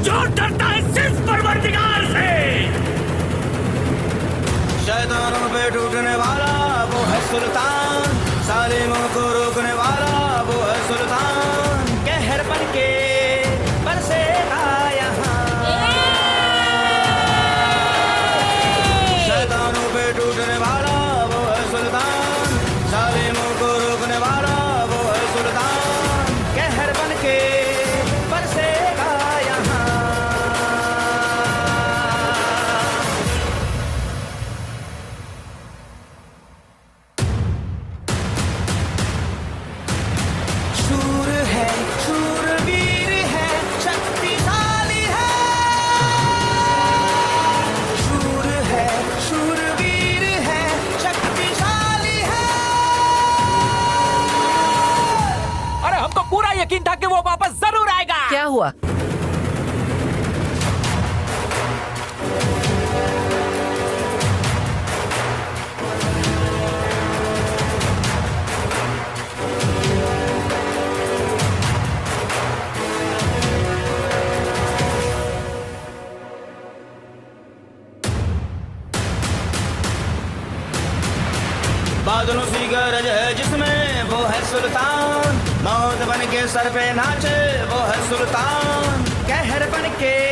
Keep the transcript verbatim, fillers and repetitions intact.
जो डरता है सिर्फ परवरदिगार से। शैतानों पे टूटने वाला वो है सुल्तान, जालिमों को रोकने वाला वो है सुल्तान। कहर बन के बरसेगा यहाँ, शैतानों पे टूटने वाला वो है सुल्तान, जालिमों को रोकने वाला वो है सुल्तान। कहर बन के बरसेगा यहाँ। शूर है, शूरवीर है, शक्तिशाली है। शूर है, शूरवीर है, शक्तिशाली है। अरे हमको पूरा यकीन था कि वो वापस जरूर आएगा। क्या हुआ? बादलों सी गरज है जिसमें वो है सुल्तान, मौत बन के सर पे नाचे वो है सुल्तान। कहर बन के